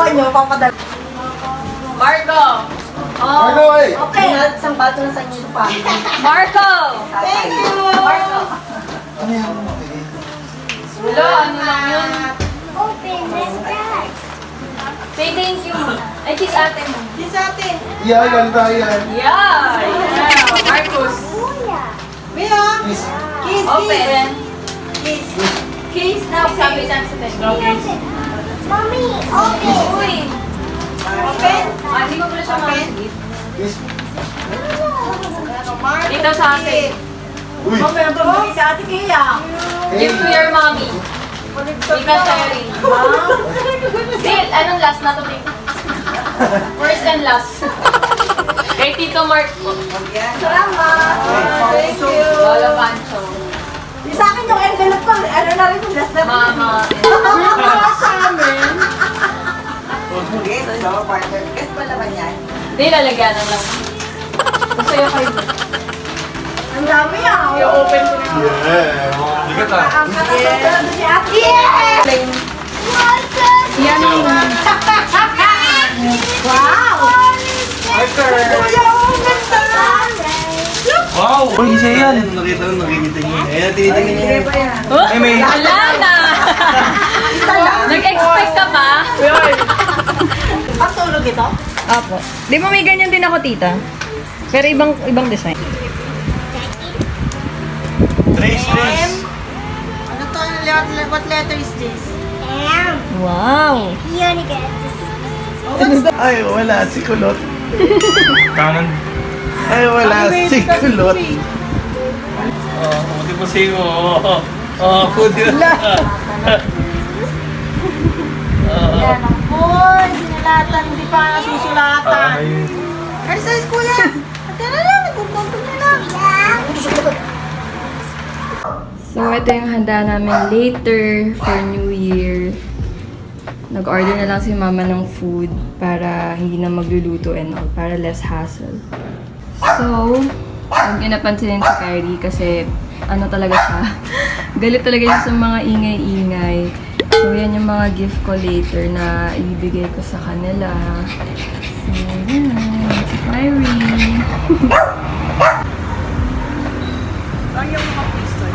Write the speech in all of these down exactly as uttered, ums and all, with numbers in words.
Pagkakuha nyo, papadala. Marco! Oh, Marco, eh! Okay, isang bato na sa inyo pa. Marco! Thank you! Marco! Ano yan? Wala, ano lang yun? Open, let's go. Say thank you muna. Ay, kiss ate mo. Kiss ate. Yeah, ganda yan. Yeah! Yeah! Marcos! Mia! Kiss. Kiss. Open. Kiss. Kiss na. Sabi sa sa test. Mommy, open. Uy! Open? Ah, hindi ko pala siya ma-gift. Kiss. Dito sa akin. Uy! Open ang pabili sa ate Kaya. Give to your mommy. Ika sharing. Sil, anong last na to? First and last. Kay Tito Mark po. Salamat. Thank you. Lola Pancho. Yung sa akin yung envelope ko, ano na rin yung last na Mama. Mama sa amin. Guess, no? Guess pa naman yan. Hindi, lalagyan na lang. Masaya kayo. Ang dami ah. I-open ko na. Yeah! Bigat ah! Ang katasasarado ni ate. Yeah! Yan ang Wow! Marker! Kuya, ang ganda! Wow! Uy, isa yan! Nakita lang, nakikita niyo. Ayan, tinitingin niya. Ay, may... Wala na! Nag-expect ka pa? Patulog ito? Apo. Di ba may ganyan din ako, tita? Pero ibang ibang design. Trace, trace! Ano to? What letter is this? M. Wow! You only get this. Ay, wala. Si Kulot. Kanan. Ay, wala. Si Kulot. Oh, puti po sa'yo. Oh, puti na. Yan ang boy. Sinalatan. Hindi pa nasusulatan. Exercise kuya. Ate na lang. Nagpupunto niya lang. So, ito yung handa namin later for New Year. Nag-order na lang si mama ng food para hindi na magluluto and all, para less hassle. So, huwag niyo napansinin si Kyrie kasi ano talaga siya. Galit talaga siya sa mga ingay-ingay. So, yan yung mga gift ko later na ibibigay ko sa kanila. So, yan. Si Kyrie. Ang yung mga pistol.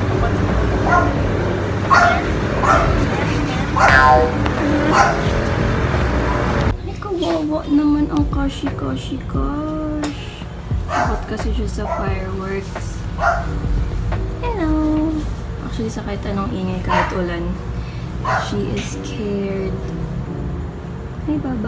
Ay, kawawa naman ang kashi-kashi-kash. Takot kasi siya sa fireworks. Hello! Actually, sa kahit anong ingay, kahit ulan, she is scared. Hi, Baba.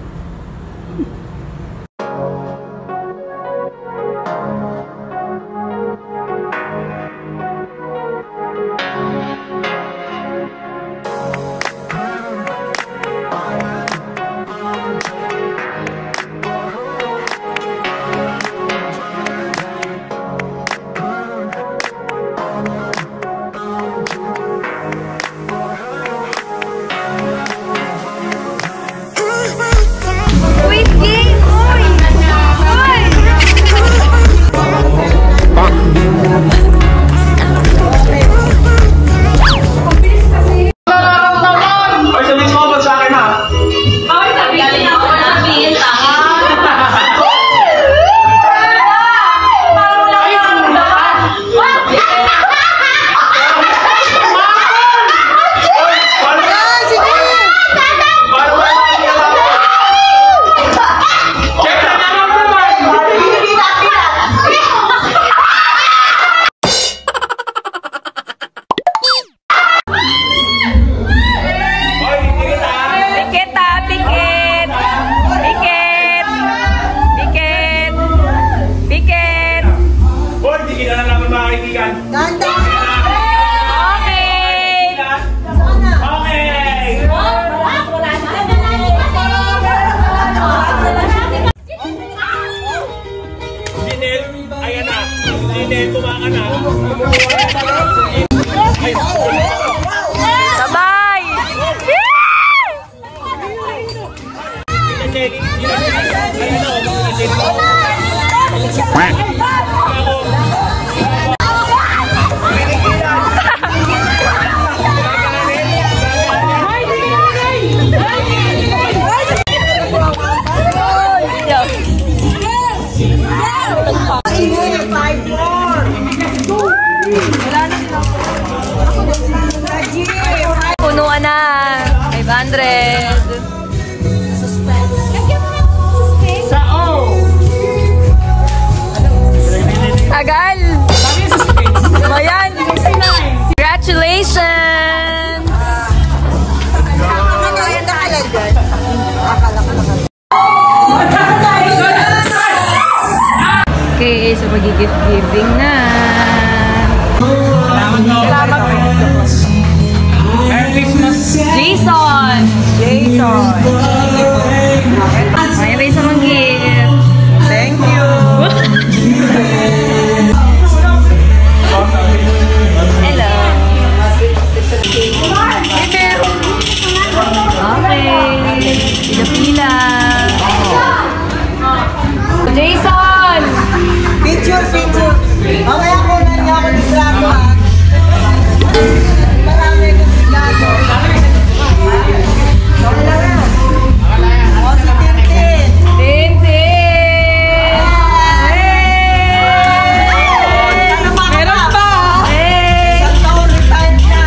Sabay! hundred. Sao! Tagal! Bayan! Congratulations! Okay, so mag-gift giving na. Salamat po. Merry Christmas. Jason! Jason! May may isang gift. Thank you. Hello. Okay. Pila-pila. Jason! Picture, picture. Mamaya ko na niya ako ng vlog ha. Marami ng vlog. O, si Tintin. Tintin! Meron pa. Hey! Isang taon retired na.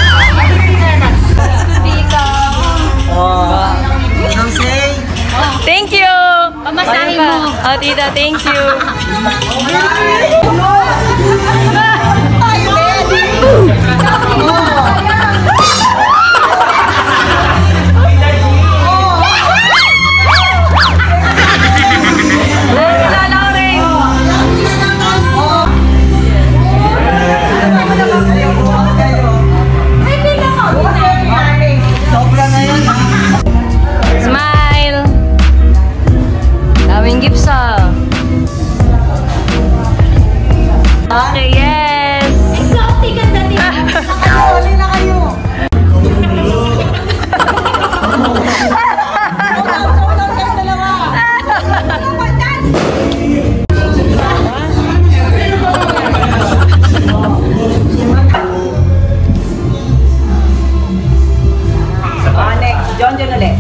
Oh. Don't say. Thank you! Pamasahin mo. Oh, tita, thank you. Sobra na yun. Smile! Daming gifts ah. Okay, yes! Exotic ang dating. Huli na kayo. Ah, next. John John ulit.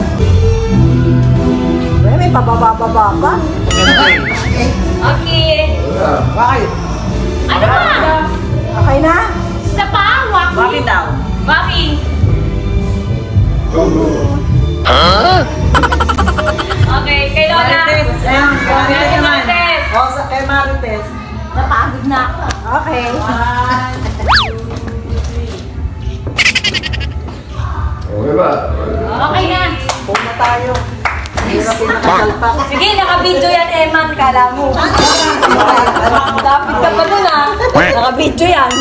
May pababa-baba pa. Okay. Bakit? Ano ba? Okay na? Sa pa? Waki? Bakit daw? Waki? Okay, kay Lola. Marites. Ayan, kay Marites Kay naman. Marites. O, sa kay Marites. Napagod na ako. Okay. Okay ba? Okay na. Puna tayo. Hirap yung nakasalpak. Sige, naka-video yan, Eman. Kala mo. Dapat ka pa dun ah. Naka-video yan.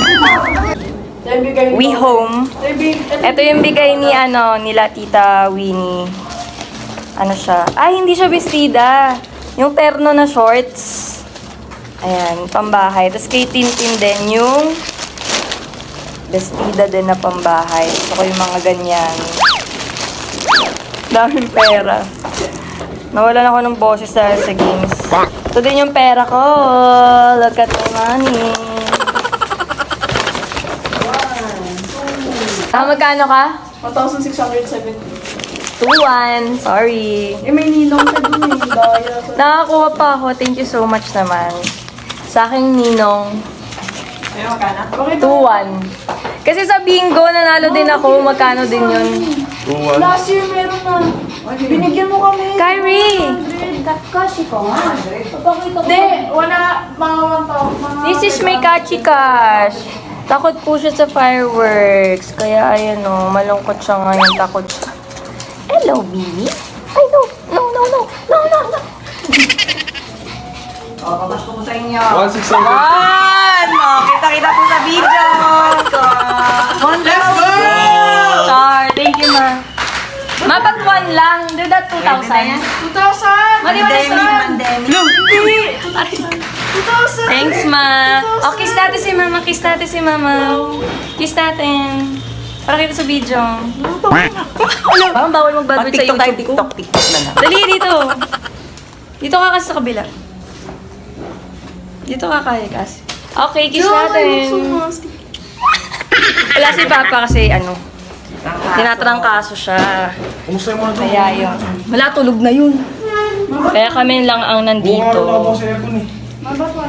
We home. Ito yung bigay ni ano, nila Tita Winnie. Ano siya? Ay, hindi siya bestida. Yung terno na shorts. Ayan, pambahay. Tapos kay Tintin din yung bestida din na pambahay. Gusto ko yung mga ganyan. Daming pera. Nawalan ako ng boses dahil sa games. Ito din yung pera ko. Look at the money. Ah, magkano ka? one thousand six hundred seventy. two one. Sorry. Eh, may ninong ka dun eh. Daya. Nakakuha pa ako. Thank you so much naman. Sa aking ninong. two one. Kasi sa bingo, nanalo din ako. Magkano din yun? Last year meron na. Binigyan mo kami. Kyrie! Kasi ko nga. Papakita ko. Hindi, wala. Mga one thousand. This is my Kachi Cash. Takot po siya sa fireworks. Kaya ayan o, malungkot siya ngayon. Takot siya. Hello, baby. Ay, no. No, no, no. No, no, no. O, papasko ko sa inyo. one six seven. One! O, kita-kita po sa video. One Let's go! Star. Thank you, ma. Ma, pag one lang. Do that two thousand. two thousand! Mali, mali, Pandemic, pandemic. two thousand! Thanks, ma. O, kiss natin si mama. Kiss natin si mama. Kiss natin. Para kita sa video. Parang bawal mag-bad sa TikTok tayo, YouTube ko. TikTok, TikTok na lang. Dali, dito. Dito ka kasi sa kabila. Dito ka kaya kasi. Okay, kiss natin. Wala si Papa kasi ano, tinatrangkaso siya. Kumusta yung mga doon? Kaya yun. Wala, tulog na yun. Kaya kami lang ang Buong araw na nandito. po sa aircon eh.